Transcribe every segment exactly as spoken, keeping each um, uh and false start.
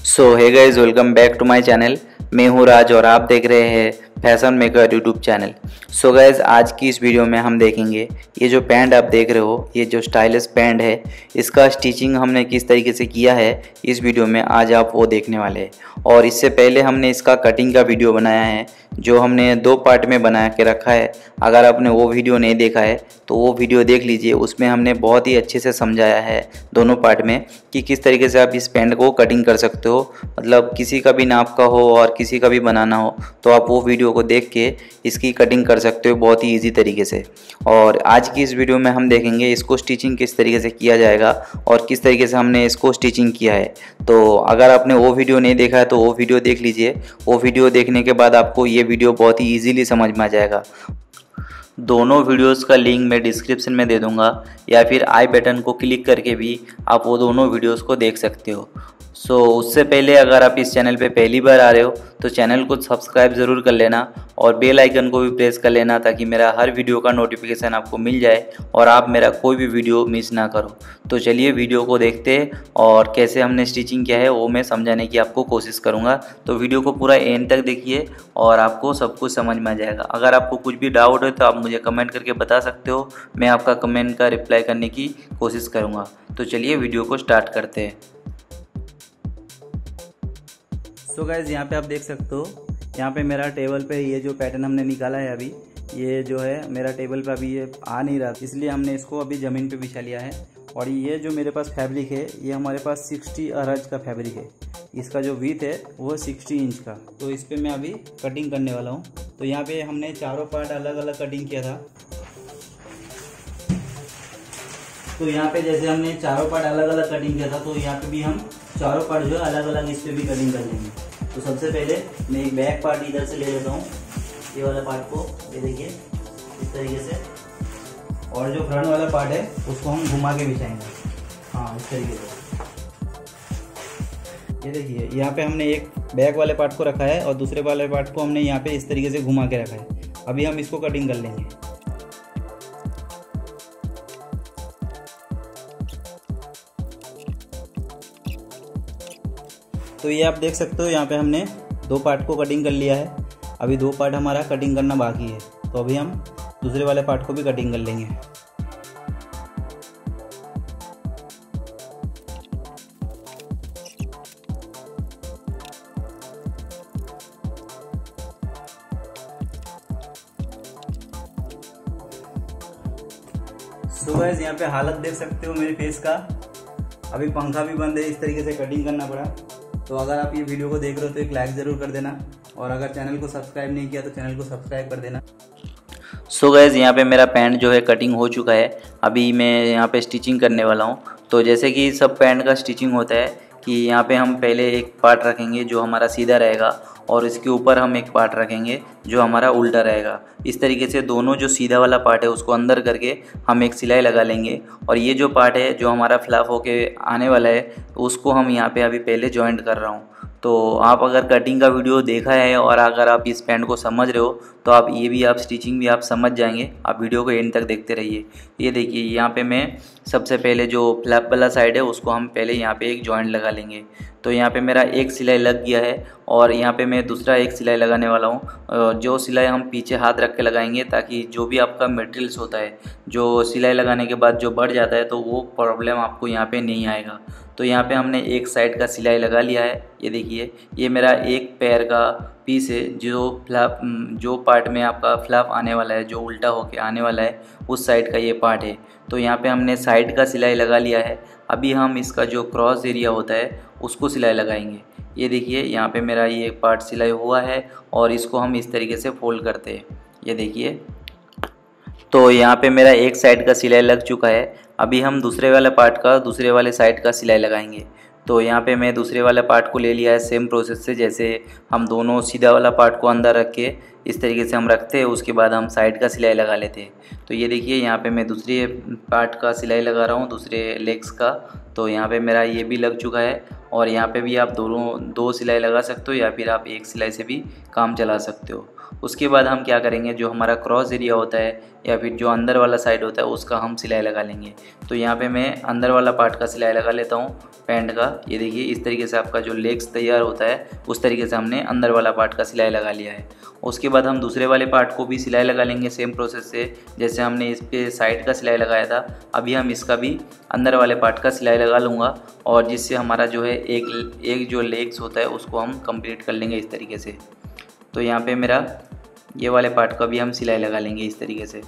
So hey guys, welcome back to my channel. मैं हूँ राज और आप देख रहे हैं fashion maker YouTube channel. So guys, आज की इस वीडियो में हम देखेंगे ये जो पैंट आप देख रहे हो, ये जो स्टाइलिश पैंट है, इसका स्टिचिंग हमने किस तरीके से किया है इस वीडियो में आज आप वो देखने वाले हैं। और इससे पहले हमने इसका कटिंग का वीडियो बनाया है जो हमने दो पार्ट में बना के रखा है। अगर आपने वो वीडियो नहीं देखा है तो वो वीडियो देख लीजिए, उसमें हमने बहुत ही अच्छे से समझाया है दोनों पार्ट में कि किस तरीके से आप इस पैंट को कटिंग कर सकते हो। मतलब किसी का भी नाप का हो और किसी का भी बनाना हो तो आप वो वीडियो को देख के इसकी कटिंग कर सकते हो बहुत ही ईजी तरीके से। और आज की इस वीडियो में हम देखेंगे इसको स्टिचिंग किस तरीके से किया जाएगा और किस तरीके से हमने इसको स्टिचिंग किया है। तो अगर आपने वो वीडियो नहीं देखा है तो वो वीडियो देख लीजिए। वो वीडियो देखने के बाद आपको ये वीडियो बहुत ही ईजीली समझ में आ जाएगा। दोनों वीडियोस का लिंक मैं डिस्क्रिप्शन में दे दूंगा या फिर आई बटन को क्लिक करके भी आप वो दोनों वीडियोस को देख सकते हो। सो so, उससे पहले अगर आप इस चैनल पे पहली बार आ रहे हो तो चैनल को सब्सक्राइब ज़रूर कर लेना और बेल आइकन को भी प्रेस कर लेना ताकि मेरा हर वीडियो का नोटिफिकेशन आपको मिल जाए और आप मेरा कोई भी वीडियो मिस ना करो। तो चलिए वीडियो को देखते हैं और कैसे हमने स्टिचिंग किया है वो मैं समझाने की आपको कोशिश करूँगा। तो वीडियो को पूरा एंड तक देखिए और आपको सब कुछ समझ में आ जाएगा। अगर आपको कुछ भी डाउट है तो आप मुझे कमेंट करके बता सकते हो, मैं आपका कमेंट का रिप्लाई करने की कोशिश करूँगा। तो चलिए वीडियो को स्टार्ट करते हैं। सो गाइज यहाँ पे आप देख सकते हो, यहाँ पे मेरा टेबल पे ये जो पैटर्न हमने निकाला है अभी, ये जो है मेरा टेबल पे अभी ये आ नहीं रहा, इसलिए हमने इसको अभी ज़मीन पे बिछा लिया है। और ये जो मेरे पास फैब्रिक है ये हमारे पास साठ अरज का फैब्रिक है। इसका जो विड्थ है वो साठ इंच का। तो इस पर मैं अभी कटिंग करने वाला हूँ। तो यहाँ पे हमने चारों पार्ट अलग अलग कटिंग किया था। तो यहाँ पे जैसे हमने चारों पार्ट अलग अलग कटिंग किया था तो यहाँ पे भी हम चारों पार्ट जो है अलग अलग इस पे भी कटिंग कर लेंगे। तो सबसे पहले मैं एक बैक पार्ट इधर से ले लेता हूँ, ये वाला पार्ट को, ये देखिए इस तरीके से। और जो फ्रंट वाला पार्ट है उसको हम घुमा के बिछाएंगे, हाँ इस तरीके से। ये देखिए यहाँ पे हमने एक बैक वाले पार्ट को रखा है और दूसरे वाले पार्ट को हमने यहाँ पे इस तरीके से घुमा के रखा है। अभी हम इसको कटिंग कर लेंगे। तो ये आप देख सकते हो यहाँ पे हमने दो पार्ट को कटिंग कर लिया है। अभी दो पार्ट हमारा कटिंग करना बाकी है, तो अभी हम दूसरे वाले पार्ट को भी कटिंग कर लेंगे। सो गाइस यहाँ पे हालत देख सकते हो मेरे फेस का। अभी पंखा भी बंद है, इस तरीके से कटिंग करना पड़ा। तो अगर आप ये वीडियो को देख रहे हो तो एक लाइक ज़रूर कर देना और अगर चैनल को सब्सक्राइब नहीं किया तो चैनल को सब्सक्राइब कर देना। सो गाइस, यहाँ पे मेरा पैंट जो है कटिंग हो चुका है। अभी मैं यहाँ पे स्टिचिंग करने वाला हूँ। तो जैसे कि सब पैंट का स्टिचिंग होता है कि यहाँ पे हम पहले एक पार्ट रखेंगे जो हमारा सीधा रहेगा और इसके ऊपर हम एक पार्ट रखेंगे जो हमारा उल्टा रहेगा। इस तरीके से दोनों जो सीधा वाला पार्ट है उसको अंदर करके हम एक सिलाई लगा लेंगे और ये जो पार्ट है जो हमारा फ्लैप होके आने वाला है उसको हम यहाँ पे अभी पहले जॉइंट कर रहा हूँ। तो आप अगर कटिंग का वीडियो देखा है और अगर आप इस पैंट को समझ रहे हो तो आप ये भी आप स्टिचिंग भी आप समझ जाएंगे। आप वीडियो को एंड तक देखते रहिए। ये देखिए यहाँ पे मैं सबसे पहले जो फ्लैप वाला साइड है उसको हम पहले यहाँ पे एक जॉइंट लगा लेंगे। तो यहाँ पे मेरा एक सिलाई लग गया है और यहाँ पे मैं दूसरा एक सिलाई लगाने वाला हूँ। जो सिलाई हम पीछे हाथ रख के लगाएंगे ताकि जो भी आपका मटेरियल्स होता है जो सिलाई लगाने के बाद जो बढ़ जाता है तो वो प्रॉब्लम आपको यहाँ पे नहीं आएगा। तो यहाँ पे हमने एक साइड का सिलाई लगा लिया है। ये देखिए ये मेरा एक पैर का पीस है जो फ्लैप जो पार्ट में आपका फ्लैप आने वाला है, जो उल्टा होके आने वाला है उस साइड का ये पार्ट है। तो यहाँ पे हमने साइड का सिलाई लगा लिया है। अभी हम इसका जो क्रॉस एरिया होता है उसको सिलाई लगाएंगे। ये देखिए यहाँ पे मेरा ये पार्ट सिलाई हुआ है और इसको हम इस तरीके से फोल्ड करते हैं। ये देखिए तो यहाँ पे मेरा एक साइड का सिलाई लग चुका है। अभी हम दूसरे वाले पार्ट का दूसरे वाले साइड का सिलाई लगाएंगे। तो यहाँ पे मैं दूसरे वाले पार्ट को ले लिया है सेम प्रोसेस से, जैसे हम दोनों सीधा वाला पार्ट को अंदर रख के इस तरीके से हम रखते हैं, उसके बाद हम साइड का सिलाई लगा लेते हैं। तो ये देखिए यहाँ पे मैं दूसरे पार्ट का सिलाई लगा रहा हूँ, दूसरे लेग्स का। तो यहाँ पे मेरा ये भी लग चुका है और यहाँ पे भी आप दोनों दो सिलाई लगा सकते हो या फिर आप एक सिलाई से भी काम चला सकते हो। उसके बाद हम क्या करेंगे, जो हमारा क्रॉस एरिया होता है या फिर जो अंदर वाला साइड होता है उसका हम सिलाई लगा लेंगे। तो यहाँ पे मैं अंदर वाला पार्ट का सिलाई लगा लेता हूँ पैंट का। ये देखिए इस तरीके से आपका जो लेग्स तैयार होता है उस तरीके से हमने अंदर वाला पार्ट का सिलाई लगा लिया है। उसके बाद हम दूसरे वाले पार्ट को भी सिलाई लगा लेंगे सेम प्रोसेस से, जैसे हमने इस पे साइड का सिलाई लगाया था। अभी हम इसका भी अंदर वाले पार्ट का सिलाई लगा लूँगा, और जिससे हमारा जो है एक एक जो लेग्स होता है उसको हम कंप्लीट कर लेंगे इस तरीके से। तो यहाँ पे मेरा ये वाले पार्ट का भी हम सिलाई लगा लेंगे इस तरीके से।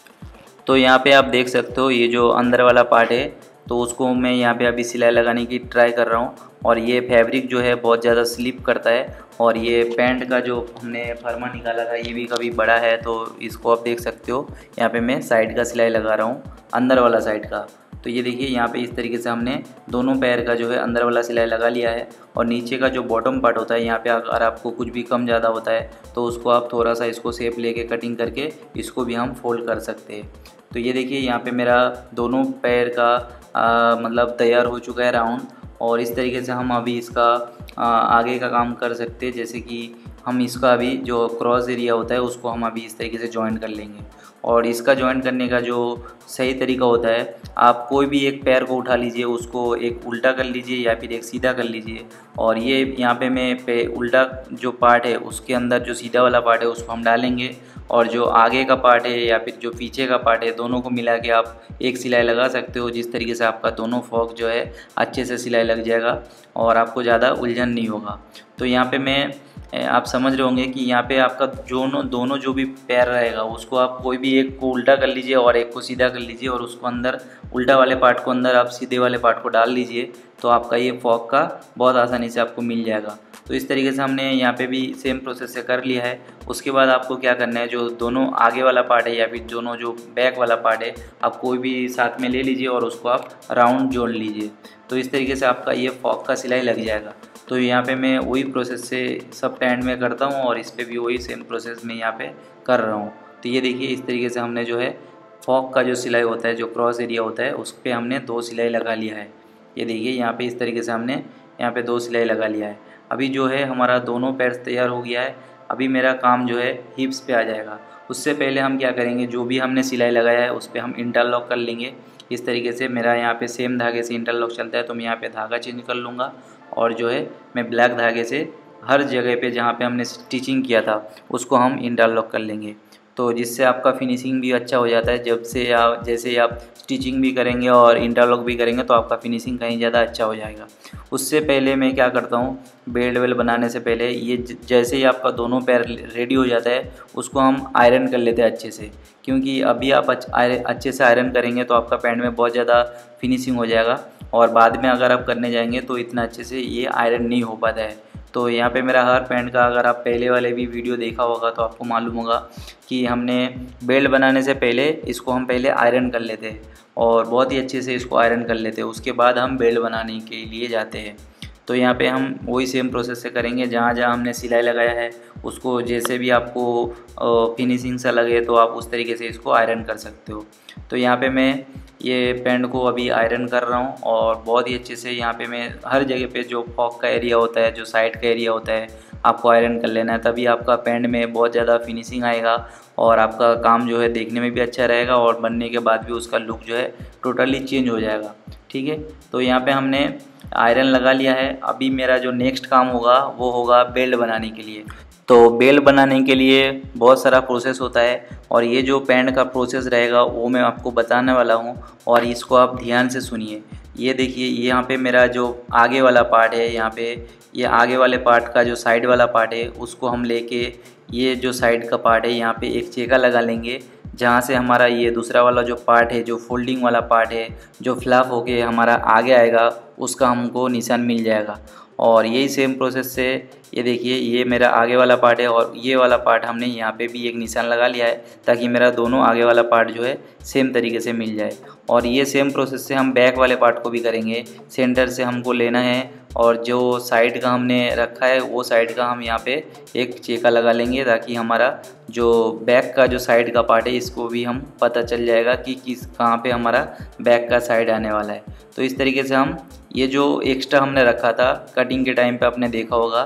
तो यहाँ पे आप देख सकते हो ये जो अंदर वाला पार्ट है तो उसको मैं यहाँ पे अभी सिलाई लगाने की ट्राई कर रहा हूँ, और ये फैब्रिक जो है बहुत ज़्यादा स्लिप करता है। और ये पैंट का जो हमने फर्मा निकाला था ये भी कभी बड़ा है, तो इसको आप देख सकते हो। यहाँ पे मैं साइड का सिलाई लगा रहा हूँ, अंदर वाला साइड का। तो ये देखिए यहाँ पे इस तरीके से हमने दोनों पैर का जो है अंदर वाला सिलाई लगा लिया है। और नीचे का जो बॉटम पार्ट होता है यहाँ पे अगर आपको कुछ भी कम ज़्यादा होता है तो उसको आप थोड़ा सा इसको शेप लेके कटिंग करके इसको भी हम फोल्ड कर सकते हैं। तो ये देखिए यहाँ पे मेरा दोनों पैर का आ, मतलब तैयार हो चुका है राउंड। और इस तरीके से हम अभी इसका आ, आगे का काम कर सकते हैं, जैसे कि हम इसका अभी जो क्रॉस एरिया होता है उसको हम अभी इस तरीके से जॉइन कर लेंगे। और इसका जॉइन करने का जो सही तरीका होता है, आप कोई भी एक पैर को उठा लीजिए, उसको एक उल्टा कर लीजिए या फिर एक सीधा कर लीजिए। और ये यहाँ पे मैं पे उल्टा जो पार्ट है उसके अंदर जो सीधा वाला पार्ट है उसको हम डालेंगे, और जो आगे का पार्ट है या फिर जो पीछे का पार्ट है दोनों को मिला के आप एक सिलाई लगा सकते हो, जिस तरीके से आपका दोनों फॉक जो है अच्छे से सिलाई लग जाएगा और आपको ज़्यादा उलझन नहीं होगा। तो यहाँ पे मैं आप समझ रहे होंगे कि यहाँ पे आपका दोनों दोनों जो भी पैर रहेगा उसको आप कोई भी एक को उल्टा कर लीजिए और एक को सीधा कर लीजिए, और उसको अंदर उल्टा वाले पार्ट को अंदर आप सीधे वाले पार्ट को डाल लीजिए, तो आपका ये फॉक का बहुत आसानी से आपको मिल जाएगा। तो इस तरीके से हमने यहाँ पे भी सेम प्रोसेस से कर लिया है। उसके बाद आपको क्या करना है, जो दोनों आगे वाला पार्ट है या फिर दोनों जो बैक वाला पार्ट है आप कोई भी साथ में ले लीजिए और उसको आप राउंड जोड़ लीजिए। तो इस तरीके से आपका ये फॉक का सिलाई लग जाएगा। तो यहाँ पे मैं वही प्रोसेस से सब पैंट में करता हूँ और इस पर भी वही सेम प्रोसेस में यहाँ पे कर रहा हूँ। तो ये देखिए इस तरीके से हमने जो है फॉक का जो सिलाई होता है, जो क्रॉस एरिया होता है, उस पर हमने दो सिलाई लगा लिया है। ये देखिए यहाँ पे इस तरीके से हमने यहाँ पे दो सिलाई लगा लिया है। अभी जो है हमारा दोनों पैर तैयार हो गया है। अभी मेरा काम जो है हिप्स पे आ जाएगा। उससे पहले हम क्या करेंगे, जो भी हमने सिलाई लगाया है उस पर हम इंटरलॉक कर लेंगे। इस तरीके से मेरा यहाँ पे सेम धागे से इंटरलॉक चलता है, तो मैं यहाँ पे धागा चेंज कर लूँगा, और जो है मैं ब्लैक धागे से हर जगह पे जहाँ पे हमने स्टिचिंग किया था उसको हम इंटरलॉक कर लेंगे। तो जिससे आपका फिनिशिंग भी अच्छा हो जाता है। जब से आप जैसे आप स्टिचिंग भी करेंगे और इंटरलॉक भी करेंगे तो आपका फिनिशिंग कहीं ज़्यादा अच्छा हो जाएगा। उससे पहले मैं क्या करता हूँ, बेल्ट वेल्ट बनाने से पहले ये जैसे ही आपका दोनों पैर रेडी हो जाता है उसको हम आयरन कर लेते हैं अच्छे से, क्योंकि अभी आप अच्छे से आयरन करेंगे तो आपका पैंट में बहुत ज़्यादा फिनिशिंग हो जाएगा, और बाद में अगर आप करने जाएंगे तो इतना अच्छे से ये आयरन नहीं हो पाता है। तो यहाँ पे मेरा हर पैंट का, अगर आप पहले वाले भी वीडियो देखा होगा तो आपको मालूम होगा कि हमने बेल्ट बनाने से पहले इसको हम पहले आयरन कर लेते हैं और बहुत ही अच्छे से इसको आयरन कर लेते हैं। उसके बाद हम बेल्ट बनाने के लिए जाते हैं। तो यहाँ पे हम वही सेम प्रोसेस से करेंगे। जहाँ जहाँ हमने सिलाई लगाया है उसको जैसे भी आपको फिनिशिंग सा लगे तो आप उस तरीके से इसको आयरन कर सकते हो। तो यहाँ पे मैं ये पैंट को अभी आयरन कर रहा हूँ, और बहुत ही अच्छे से यहाँ पे मैं हर जगह पे जो फॉक का एरिया होता है, जो साइड का एरिया होता है, आपको आयरन कर लेना है। तभी आपका पैंट में बहुत ज़्यादा फिनिशिंग आएगा और आपका काम जो है देखने में भी अच्छा रहेगा, और बनने के बाद भी उसका लुक जो है टोटली चेंज हो जाएगा। ठीक है, तो यहाँ पे हमने आयरन लगा लिया है। अभी मेरा जो नेक्स्ट काम होगा वो होगा बेल्ट बनाने के लिए। तो बेल्ट बनाने के लिए बहुत सारा प्रोसेस होता है, और ये जो पैंट का प्रोसेस रहेगा वो मैं आपको बताने वाला हूँ, और इसको आप ध्यान से सुनिए। ये देखिए यहाँ पे मेरा जो आगे वाला पार्ट है, यहाँ पे ये आगे वाले पार्ट का जो साइड वाला पार्ट है उसको हम लेके ये जो साइड का पार्ट है यहाँ पे एक चेका लगा लेंगे, जहाँ से हमारा ये दूसरा वाला जो पार्ट है, जो फोल्डिंग वाला पार्ट है, जो फ्लैप होके हमारा आगे आएगा, उसका हमको निशान मिल जाएगा। और यही सेम प्रोसेस से ये देखिए ये मेरा आगे वाला पार्ट है, और ये वाला पार्ट हमने यहाँ पे भी एक निशान लगा लिया है ताकि मेरा दोनों आगे वाला पार्ट जो है सेम तरीके से मिल जाए। और ये सेम प्रोसेस से हम बैक वाले पार्ट को भी करेंगे। सेंटर से हमको लेना है, और जो साइड का हमने रखा है वो साइड का हम यहाँ पे एक चेका लगा लेंगे, ताकि हमारा जो बैक का जो साइड का पार्ट है इसको भी हम पता चल जाएगा कि किस कहाँ पे हमारा बैक का साइड आने वाला है। तो इस तरीके से हम ये जो एक्स्ट्रा हमने रखा था कटिंग के टाइम पे आपने देखा होगा,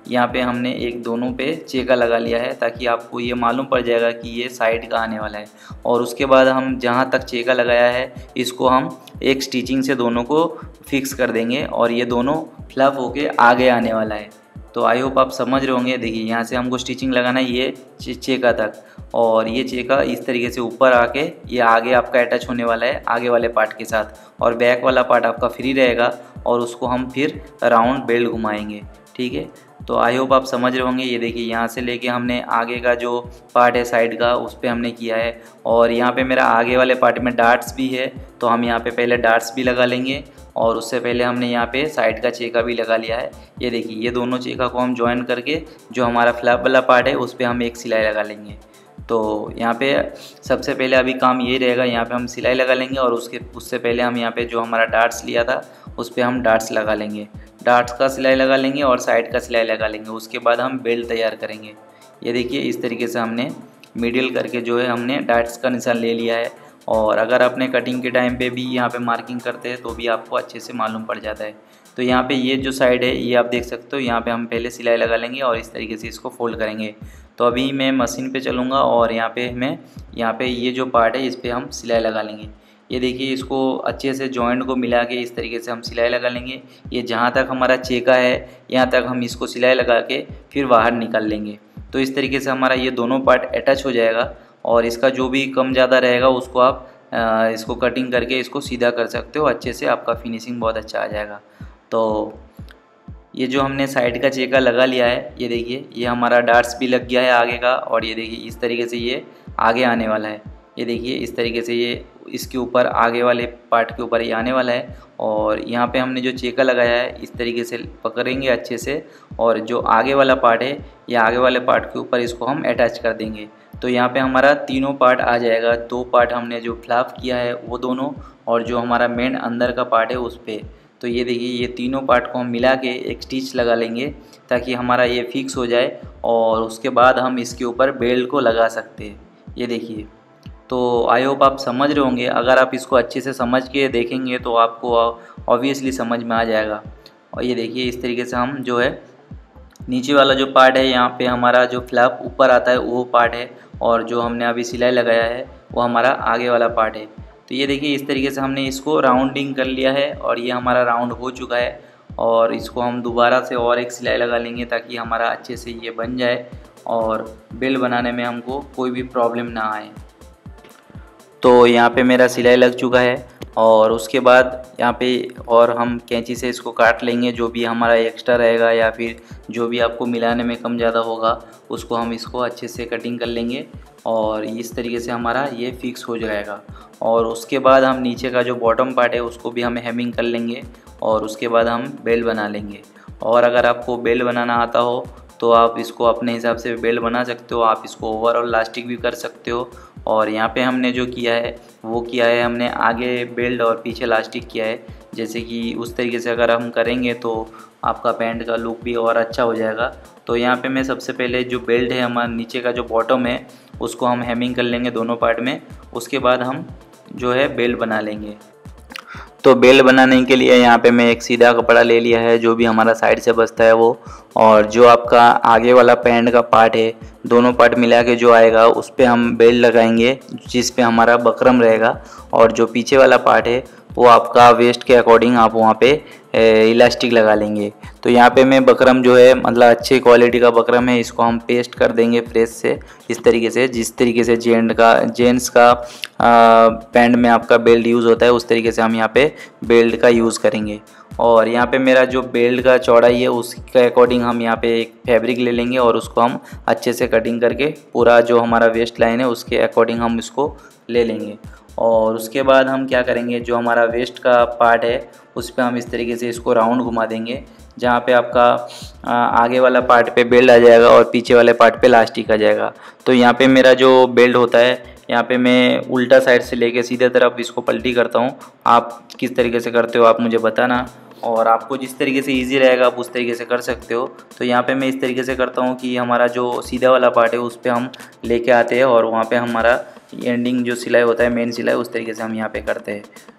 यहाँ पे हमने एक दोनों पे चेका लगा लिया है, ताकि आपको ये मालूम पड़ जाएगा कि ये साइड का आने वाला है। और उसके बाद हम जहाँ तक चेका लगाया है इसको हम एक स्टिचिंग से दोनों को फिक्स कर देंगे और ये दोनों फ्लप होके आगे आने वाला है। तो आई होप आप समझ रहे होंगे। देखिए यहाँ से हमको स्टिचिंग लगाना है ये चेका तक, और ये चेका इस तरीके से ऊपर आके ये आगे आपका अटैच होने वाला है आगे वाले पार्ट के साथ, और बैक वाला पार्ट आपका फ्री रहेगा और उसको हम फिर राउंड बेल्ट घुमाएंगे। ठीक है, तो आई होप आप समझ रहे होंगे। ये देखिए यहाँ से लेके हमने आगे का जो पार्ट है साइड का उस पर हमने किया है, और यहाँ पे मेरा आगे वाले पार्ट में डार्ट्स भी है, तो हम यहाँ पे पहले डार्ट्स भी लगा लेंगे और उससे पहले हमने यहाँ पे साइड का चेका भी लगा लिया है। ये देखिए ये दोनों चेका को हम ज्वाइन करके जो हमारा फ्लैप वाला पार्ट है उस पर हम एक सिलाई लगा लेंगे। तो यहाँ पे सबसे पहले अभी काम ये रहेगा, यहाँ पे हम सिलाई लगा लेंगे और उसके उससे पहले हम यहाँ पे जो हमारा डार्ट्स लिया था उस पर हम डार्ट्स लगा लेंगे। डार्ट्स का सिलाई लगा लेंगे और साइड का सिलाई लगा लेंगे। उसके बाद हम बेल्ट तैयार करेंगे। ये देखिए इस तरीके से हमने मिडिल करके जो है हमने डार्ट्स का निशान ले लिया है, और अगर अपने कटिंग के टाइम पे भी यहाँ पे मार्किंग करते हैं तो भी आपको अच्छे से मालूम पड़ जाता है। तो यहाँ पे ये जो साइड है ये आप देख सकते हो, यहाँ पे हम पहले सिलाई लगा लेंगे और इस तरीके से इसको फोल्ड करेंगे। तो अभी मैं मशीन पे चलूँगा और यहाँ पे मैं यहाँ पे ये जो पार्ट है इस पर हम सिलाई लगा लेंगे। ये देखिए इसको अच्छे से जॉइंट को मिला के इस तरीके से हम सिलाई लगा लेंगे। ये जहाँ तक हमारा चेका है यहाँ तक हम इसको सिलाई लगा के फिर बाहर निकाल लेंगे। तो इस तरीके से हमारा ये दोनों पार्ट अटैच हो जाएगा, और इसका जो भी कम ज़्यादा रहेगा उसको आप आ, इसको कटिंग करके इसको सीधा कर सकते हो अच्छे से, आपका फिनिशिंग बहुत अच्छा आ जाएगा। तो ये जो हमने साइड का चेका लगा लिया है, ये देखिए ये हमारा डार्ट्स भी लग गया है आगे का, और ये देखिए इस तरीके से ये आगे आने वाला है। ये देखिए इस तरीके से ये इसके ऊपर आगे वाले पार्ट के ऊपर ये आने वाला है, और यहाँ पे हमने जो चेका लगाया है इस तरीके से पकड़ेंगे अच्छे से, और जो आगे वाला पार्ट है ये आगे वाले पार्ट के ऊपर इसको हम अटैच कर देंगे। तो यहाँ पे हमारा तीनों पार्ट आ जाएगा। दो पार्ट हमने जो फ्लैप किया है वो दोनों, और जो हमारा मेन अंदर का पार्ट है उस पर। तो ये देखिए ये तीनों पार्ट को हम मिला के एक स्टिच लगा लेंगे ताकि हमारा ये फिक्स हो जाए, और उसके बाद हम इसके ऊपर बेल्ट को लगा सकते हैं। ये देखिए, तो आई होप आप समझ रहे होंगे। अगर आप इसको अच्छे से समझ के देखेंगे तो आपको ऑब्वियसली समझ में आ जाएगा। और ये देखिए इस तरीके से हम जो है नीचे वाला जो पार्ट है यहाँ पे हमारा जो फ्लैप ऊपर आता है वो पार्ट है, और जो हमने अभी सिलाई लगाया है वो हमारा आगे वाला पार्ट है। तो ये देखिए इस तरीके से हमने इसको राउंडिंग कर लिया है, और ये हमारा राउंड हो चुका है। और इसको हम दोबारा से और एक सिलाई लगा लेंगे ताकि हमारा अच्छे से ये बन जाए और बेल्ट बनाने में हमको कोई भी प्रॉब्लम ना आए। तो यहाँ पे मेरा सिलाई लग चुका है, और उसके बाद यहाँ पे और हम कैंची से इसको काट लेंगे। जो भी हमारा एक्स्ट्रा रहेगा या फिर जो भी आपको मिलाने में कम ज़्यादा होगा उसको हम इसको अच्छे से कटिंग कर लेंगे, और इस तरीके से हमारा ये फिक्स हो जाएगा। और उसके बाद हम नीचे का जो बॉटम पार्ट है उसको भी हम हेमिंग कर लेंगे, और उसके बाद हम बेल्ट बना लेंगे। और अगर आपको बेल्ट बनाना आता हो तो आप इसको अपने हिसाब से बेल्ट बना सकते हो। आप इसको ओवरऑल लास्टिक भी कर सकते हो। और यहाँ पे हमने जो किया है वो किया है हमने आगे बेल्ट और पीछे लास्टिक किया है। जैसे कि उस तरीके से अगर हम करेंगे तो आपका पैंट का लुक भी और अच्छा हो जाएगा। तो यहाँ पे मैं सबसे पहले जो बेल्ट है हमारा नीचे का जो बॉटम है उसको हम हेमिंग कर लेंगे दोनों पार्ट में। उसके बाद हम जो है बेल्ट बना लेंगे। तो बेल्ट बनाने के लिए यहाँ पे मैं एक सीधा कपड़ा ले लिया है जो भी हमारा साइड से बचता है वो, और जो आपका आगे वाला पैंट का पार्ट है दोनों पार्ट मिला के जो आएगा उस पर हम बेल्ट लगाएंगे जिस पे हमारा बकरम रहेगा। और जो पीछे वाला पार्ट है वो आपका वेस्ट के अकॉर्डिंग आप वहाँ पे इलास्टिक लगा लेंगे। तो यहाँ पे मैं बकरम जो है मतलब अच्छी क्वालिटी का बकरम है, इसको हम पेस्ट कर देंगे प्रेस से इस तरीके से, जिस तरीके से जेंट का जेंट्स का पैंट में आपका बेल्ट यूज़ होता है उस तरीके से हम यहाँ पे बेल्ट का यूज़ करेंगे। और यहाँ पे मेरा जो बेल्ट का चौड़ाई है उसके अकॉर्डिंग हम यहाँ पे एक फैब्रिक ले लेंगे और उसको हम अच्छे से कटिंग करके पूरा जो हमारा वेस्ट लाइन है उसके अकॉर्डिंग हम इसको ले लेंगे। और उसके बाद हम क्या करेंगे, जो हमारा वेस्ट का पार्ट है उस पर हम इस तरीके से इसको राउंड घुमा देंगे, जहाँ पे आपका आगे वाला पार्ट पे बेल्ट आ जाएगा और पीछे वाले पार्ट पे लास्टिक आ जाएगा। तो यहाँ पे मेरा जो बेल्ट होता है यहाँ पे मैं उल्टा साइड से लेके सीधे तरफ इसको पलटी करता हूँ। आप किस तरीके से करते हो आप मुझे बताना, और आपको जिस तरीके से इजी रहेगा आप उस तरीके से कर सकते हो। तो यहाँ पे मैं इस तरीके से करता हूँ कि हमारा जो सीधा वाला पार्ट है उस पर हम लेके आते हैं और वहाँ पे हमारा एंडिंग जो सिलाई होता है मेन सिलाई उस तरीके से हम यहाँ पे करते हैं।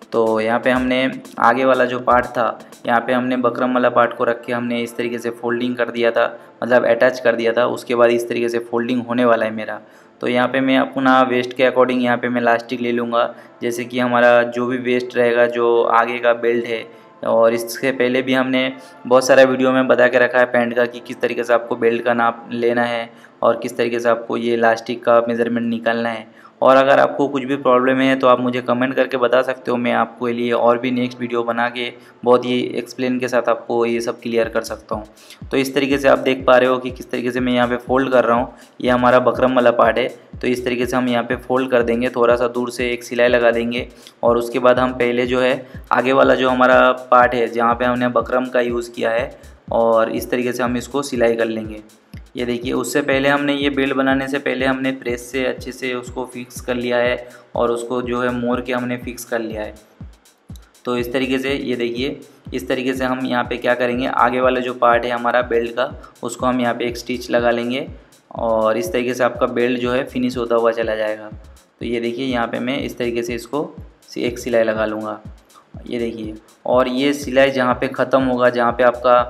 तो यहाँ पे हमने आगे वाला जो पार्ट था यहाँ पे हमने बकरम वाला पार्ट को रख के हमने इस तरीके से फोल्डिंग कर दिया था, मतलब अटैच कर दिया था। उसके बाद इस तरीके से फोल्डिंग होने वाला है मेरा। तो यहाँ पे मैं अपना वेस्ट के अकॉर्डिंग यहाँ पे मैं लास्टिक ले लूँगा, जैसे कि हमारा जो भी वेस्ट रहेगा जो आगे का बेल्ट है। और इससे पहले भी हमने बहुत सारा वीडियो में बता के रखा है पैंट का कि किस तरीके से आपको बेल्ट का नाप लेना है और किस तरीके से आपको ये इलास्टिक का मेज़रमेंट निकालना है। और अगर आपको कुछ भी प्रॉब्लम है तो आप मुझे कमेंट करके बता सकते हो, मैं आपको लिए और भी नेक्स्ट वीडियो बना के बहुत ही एक्सप्लेन के साथ आपको ये सब क्लियर कर सकता हूँ। तो इस तरीके से आप देख पा रहे हो कि किस तरीके से मैं यहाँ पे फोल्ड कर रहा हूँ। ये हमारा बकरम वाला पार्ट है, तो इस तरीके से हम यहाँ पे फोल्ड कर देंगे, थोड़ा सा दूर से एक सिलाई लगा देंगे। और उसके बाद हम पहले जो है आगे वाला जो हमारा पार्ट है जहाँ पर हमने बकरम का यूज़ किया है, और इस तरीके से हम इसको सिलाई कर लेंगे। ये देखिए, उससे पहले हमने ये बेल्ट बनाने से पहले हमने प्रेस से अच्छे से उसको फिक्स कर लिया है और उसको जो है मोड़ के हमने फिक्स कर लिया है। तो इस तरीके से ये देखिए, इस तरीके से हम यहाँ पे क्या करेंगे, आगे वाला जो पार्ट है हमारा बेल्ट का उसको हम यहाँ पे एक स्टिच लगा लेंगे और इस तरीके से आपका बेल्ट जो है फिनिश होता हुआ चला जाएगा। तो ये देखिए, यहाँ पे मैं इस तरीके से इसको एक सिलाई लगा लूँगा। ये देखिए, और ये सिलाई जहाँ पे ख़त्म होगा, जहाँ पे आपका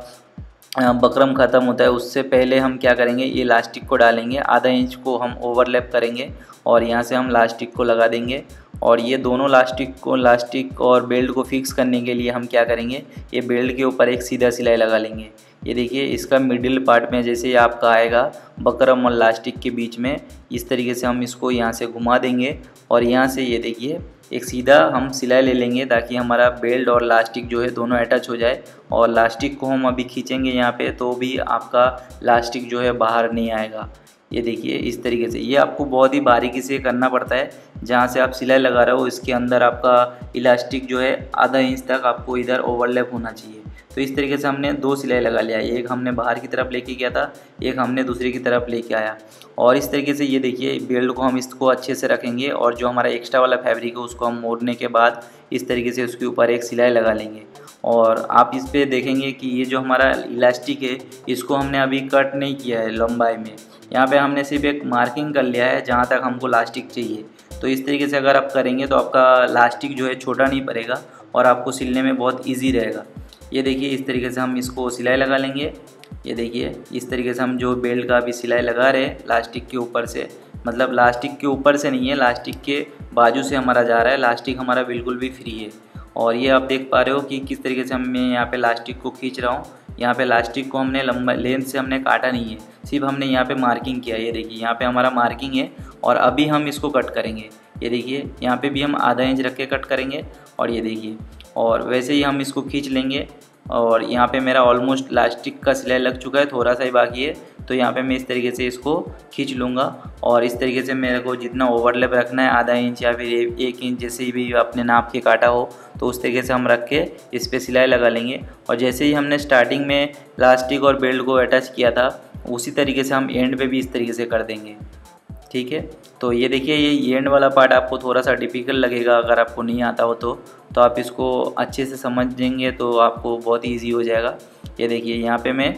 बकरम ख़त्म होता है, उससे पहले हम क्या करेंगे, ये लास्टिक को डालेंगे, आधा इंच को हम ओवरलैप करेंगे और यहाँ से हम लास्टिक को लगा देंगे। और ये दोनों लास्टिक को लास्टिक और बेल्ट को फिक्स करने के लिए हम क्या करेंगे, ये बेल्ट के ऊपर एक सीधा सिलाई लगा लेंगे। ये देखिए, इसका मिडिल पार्ट में जैसे आपका आएगा बकरम और लास्टिक के बीच में, इस तरीके से हम इसको यहाँ से घुमा देंगे और यहाँ से ये देखिए एक सीधा हम सिलाई ले लेंगे ताकि हमारा बेल्ट और लास्टिक जो है दोनों अटैच हो जाए। और लास्टिक को हम अभी खींचेंगे यहाँ पे तो भी आपका लास्टिक जो है बाहर नहीं आएगा। ये देखिए, इस तरीके से ये आपको बहुत ही बारीकी से करना पड़ता है। जहाँ से आप सिलाई लगा रहे हो इसके अंदर आपका इलास्टिक जो है आधा इंच तक आपको इधर ओवरलैप होना चाहिए। तो इस तरीके से हमने दो सिलाई लगा लिया, एक हमने बाहर की तरफ लेके गया था, एक हमने दूसरी की तरफ लेके आया। और इस तरीके से ये देखिए, बेल्ट को हम इसको अच्छे से रखेंगे और जो हमारा एक्स्ट्रा वाला फैब्रिक है उसको हम मोड़ने के बाद इस तरीके से उसके ऊपर एक सिलाई लगा लेंगे। और आप इस पे देखेंगे कि ये जो हमारा इलास्टिक है इसको हमने अभी कट नहीं किया है लंबाई में, यहाँ पे हमने सिर्फ एक मार्किंग कर लिया है जहाँ तक हमको लास्टिक चाहिए। तो इस तरीके से अगर आप करेंगे तो आपका लास्टिक जो है छोटा नहीं पड़ेगा और आपको सिलने में बहुत ईजी रहेगा। ये देखिए, इस तरीके से हम इसको सिलाई लगा लेंगे। ये देखिए, इस तरीके से हम जो बेल्ट का भी सिलाई लगा रहे हैं लास्टिक के ऊपर से, मतलब लास्टिक के ऊपर से नहीं है, लास्टिक के बाजू से हमारा जा रहा है, लास्टिक हमारा बिल्कुल भी फ्री है। और ये आप देख पा रहे हो कि किस तरीके से मैं यहाँ पे लास्टिक को खींच रहा हूँ। यहाँ पे लास्टिक को हमने लंबा लेंथ से हमने काटा नहीं है, सिर्फ हमने यहाँ पे मार्किंग किया है। ये देखिए, यहाँ पे हमारा मार्किंग है और अभी हम इसको कट करेंगे। ये देखिए, यहाँ पे भी हम आधा इंच रख के कट करेंगे और ये देखिए, और वैसे ही हम इसको खींच लेंगे। और यहाँ पे मेरा ऑलमोस्ट लास्टिक का सिलाई लग चुका है, थोड़ा सा ही बाकी है। तो यहाँ पे मैं इस तरीके से इसको खींच लूँगा और इस तरीके से मेरे को जितना ओवरलैप रखना है, आधा इंच या फिर एक इंच जैसे भी अपने नाप के काटा हो, तो उस तरीके से हम रख के इस पर सिलाई लगा लेंगे। और जैसे ही हमने स्टार्टिंग में लास्टिक और बेल्ट को अटैच किया था उसी तरीके से हम एंड पे भी इस तरीके से कर देंगे। ठीक है, तो ये देखिए, ये एंड वाला पार्ट आपको थोड़ा सा डिफ़िकल्ट लगेगा अगर आपको नहीं आता हो तो तो आप इसको अच्छे से समझेंगे तो आपको बहुत ईजी हो जाएगा। ये देखिए, यहाँ पे मैं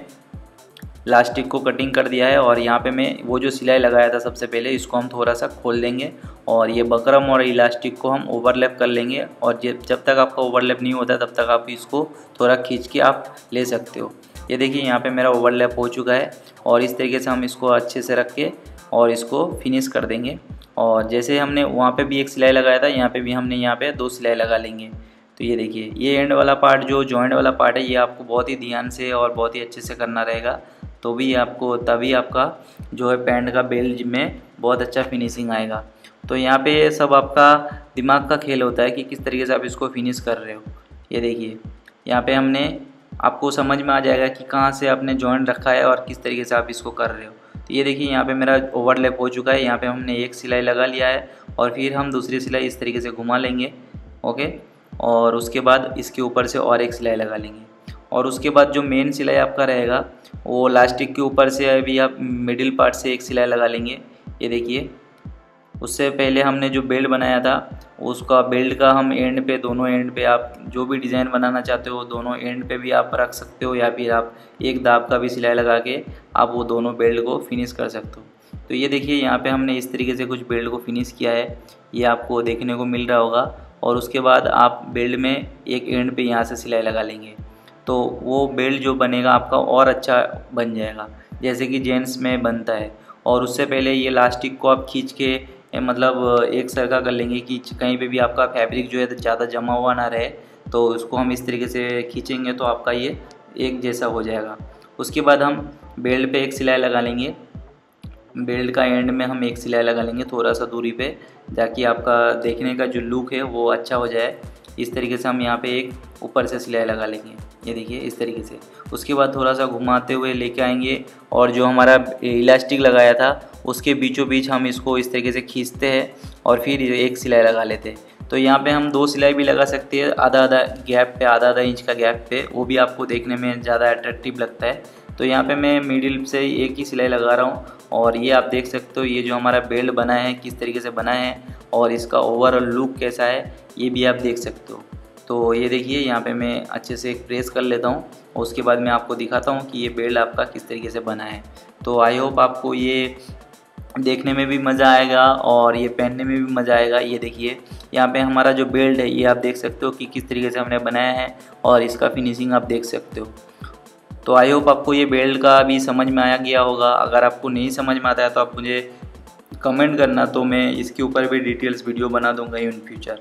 लास्टिक को कटिंग कर दिया है और यहाँ पे मैं वो जो सिलाई लगाया था सबसे पहले इसको हम थोड़ा सा खोल देंगे और ये बकरम और इलास्टिक को हम ओवरलैप कर लेंगे। और जब तक आपका ओवरलैप नहीं होता तब तक आप इसको थोड़ा खींच के आप ले सकते हो। ये देखिए, यहाँ पे मेरा ओवरलैप हो चुका है और इस तरीके से हम इसको अच्छे से रख के और इसको फिनिश कर देंगे। और जैसे हमने वहाँ पे भी एक सिलाई लगाया था, यहाँ पे भी हमने यहाँ पे दो सिलाई लगा लेंगे। तो ये देखिए, ये एंड वाला पार्ट जो जॉइंट वाला पार्ट है ये आपको बहुत ही ध्यान से और बहुत ही अच्छे से करना रहेगा, तो भी आपको तभी आपका जो है पैंट का बेल्ट में बहुत अच्छा फिनिशिंग आएगा। तो यहाँ पे सब आपका दिमाग का खेल होता है कि किस तरीके से आप इसको फिनिश कर रहे हो। ये देखिए, यहाँ पे हमने आपको समझ में आ जाएगा कि कहाँ से आपने जॉइंट रखा है और किस तरीके से आप इसको कर रहे हो। तो ये देखिए, यहाँ पे मेरा ओवरलैप हो चुका है, यहाँ पे हमने एक सिलाई लगा लिया है और फिर हम दूसरी सिलाई इस तरीके से घुमा लेंगे। ओके, और उसके बाद इसके ऊपर से और एक सिलाई लगा लेंगे और उसके बाद जो मेन सिलाई आपका रहेगा वो लास्टिक के ऊपर से अभी आप मिडिल पार्ट से एक सिलाई लगा लेंगे। ये देखिए, उससे पहले हमने जो बेल्ट बनाया था उसका बेल्ट का हम एंड पे, दोनों एंड पे आप जो भी डिज़ाइन बनाना चाहते हो दोनों एंड पे भी आप रख सकते हो या फिर आप एक दाब का भी सिलाई लगा के आप वो दोनों बेल्ट को फिनिश कर सकते हो। तो ये देखिए, यहाँ पे हमने इस तरीके से कुछ बेल्ट को फिनिश किया है, ये आपको देखने को मिल रहा होगा। और उसके बाद आप बेल्ट में एक एंड पे यहाँ से सिलाई लगा लेंगे, तो वो बेल्ट जो बनेगा आपका और अच्छा बन जाएगा, जैसे कि जेंट्स में बनता है। और उससे पहले ये लास्टिक को आप खींच के मतलब एक सरखा कर लेंगे कि कहीं पे भी आपका फैब्रिक जो है ज़्यादा जमा हुआ ना रहे, तो उसको हम इस तरीके से खींचेंगे तो आपका ये एक जैसा हो जाएगा। उसके बाद हम बेल्ट पे एक सिलाई लगा लेंगे, बेल्ट का एंड में हम एक सिलाई लगा लेंगे थोड़ा सा दूरी पे, ताकि आपका देखने का जो लुक है वो अच्छा हो जाए। इस तरीके से हम यहाँ पे एक ऊपर से सिलाई लगा लेंगे, ये देखिए इस तरीके से। उसके बाद थोड़ा सा घुमाते हुए लेके आएंगे और जो हमारा इलास्टिक लगाया था उसके बीचों बीच हम इसको इस तरीके से खींचते हैं और फिर एक सिलाई लगा लेते हैं। तो यहाँ पे हम दो सिलाई भी लगा सकते हैं, आधा आधा गैप पे, आधा आधा इंच का गैप पे, वो भी आपको देखने में ज़्यादा अट्रैक्टिव लगता है। तो यहाँ पे मैं मिडिल से एक ही सिलाई लगा रहा हूँ और ये आप देख सकते हो ये जो हमारा बेल्ट बना है किस तरीके से बना है और इसका ओवरऑल लुक कैसा है ये भी आप देख सकते हो। तो ये देखिए यहाँ पे मैं अच्छे से एक प्रेस कर लेता हूँ और उसके बाद मैं आपको दिखाता हूँ कि ये बेल्ट आपका किस तरीके से बना है। तो आई होप आपको ये देखने में भी मज़ा आएगा और ये पहनने में भी मज़ा आएगा। ये देखिए यहाँ पे हमारा जो बेल्ट है ये आप देख सकते हो कि किस तरीके से हमने बनाया है और इसका फिनिशिंग आप देख सकते हो। तो आई होप आपको ये बेल्ट का भी समझ में आया गया होगा। अगर आपको नहीं समझ में आता है तो आप मुझे कमेंट करना, तो मैं इसके ऊपर भी डिटेल्स वीडियो बना दूंगा इन फ्यूचर।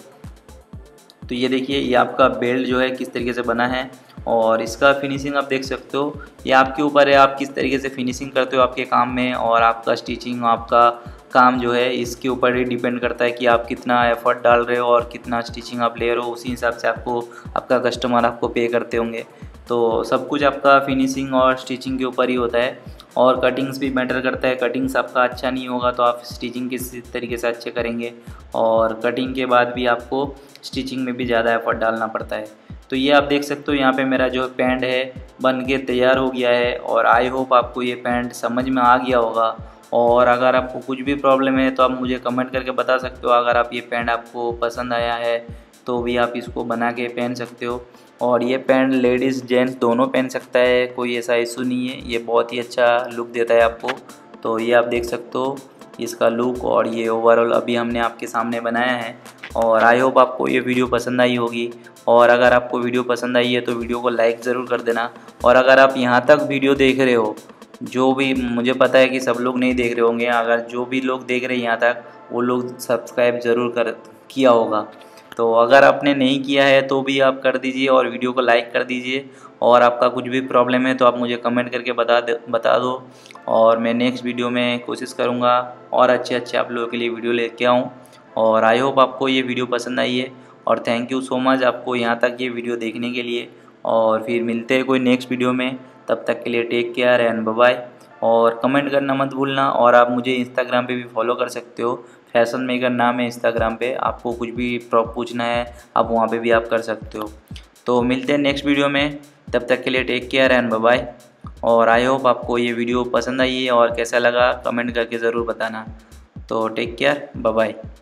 तो ये देखिए ये आपका बेल्ट जो है किस तरीके से बना है और इसका फिनिशिंग आप देख सकते हो। ये आपके ऊपर है, आप किस तरीके से फिनिशिंग करते हो आपके काम में, और आपका स्टिचिंग आपका काम जो है इसके ऊपर ही डिपेंड करता है कि आप कितना एफर्ट डाल रहे हो और कितना स्टिचिंग आप ले रहे हो। उसी हिसाब से आपको आपका कस्टमर आपको पे करते होंगे। तो सब कुछ आपका फिनिशिंग और स्टिचिंग के ऊपर ही होता है और कटिंग्स भी मैटर करता है। कटिंग्स आपका अच्छा नहीं होगा तो आप स्टिचिंग किस तरीके से अच्छे करेंगे, और कटिंग के बाद भी आपको स्टिचिंग में भी ज़्यादा एफर्ट डालना पड़ता है। तो ये आप देख सकते हो यहाँ पे मेरा जो पैंट है बन के तैयार हो गया है और आई होप आपको ये पैंट समझ में आ गया होगा। और अगर आपको कुछ भी प्रॉब्लम है तो आप मुझे कमेंट करके बता सकते हो। अगर आप ये पैंट आपको पसंद आया है तो भी आप इसको बना के पहन सकते हो। और ये पैंट लेडीज़ जेंट्स दोनों पहन सकता है, कोई ऐसा इशू नहीं है। ये बहुत ही अच्छा लुक देता है आपको। तो ये आप देख सकते हो इसका लुक और ये ओवरऑल अभी हमने आपके सामने बनाया है। और आई होप आपको ये वीडियो पसंद आई होगी। और अगर आपको वीडियो पसंद आई है तो वीडियो को लाइक ज़रूर कर देना। और अगर आप यहाँ तक वीडियो देख रहे हो, जो भी, मुझे पता है कि सब लोग नहीं देख रहे होंगे, अगर जो भी लोग देख रहे हैं यहाँ तक वो लोग सब्सक्राइब ज़रूर कर किया होगा। तो अगर आपने नहीं किया है तो भी आप कर दीजिए और वीडियो को लाइक कर दीजिए। और आपका कुछ भी प्रॉब्लम है तो आप मुझे कमेंट करके बता दे बता दो और मैं नेक्स्ट वीडियो में कोशिश करूँगा और अच्छे अच्छे आप लोगों के लिए वीडियो लेके आऊँ। और आई होप आपको ये वीडियो पसंद आई है और थैंक यू सो मच आपको यहाँ तक ये वीडियो देखने के लिए। और फिर मिलते हैं कोई नेक्स्ट वीडियो में, तब तक के लिए take care and bye bye. और कमेंट करना मत भूलना। और आप मुझे इंस्टाग्राम पे भी फॉलो कर सकते हो, फैशन मेकर नाम है इंस्टाग्राम पे। आपको कुछ भी पूछना है आप वहाँ पे भी आप कर सकते हो। तो मिलते हैं नेक्स्ट वीडियो में, तब तक के लिए take care and bye bye. और आई होप आपको ये वीडियो पसंद आई है और कैसा लगा कमेंट करके ज़रूर बताना। तो टेक केयर, बाय बाय।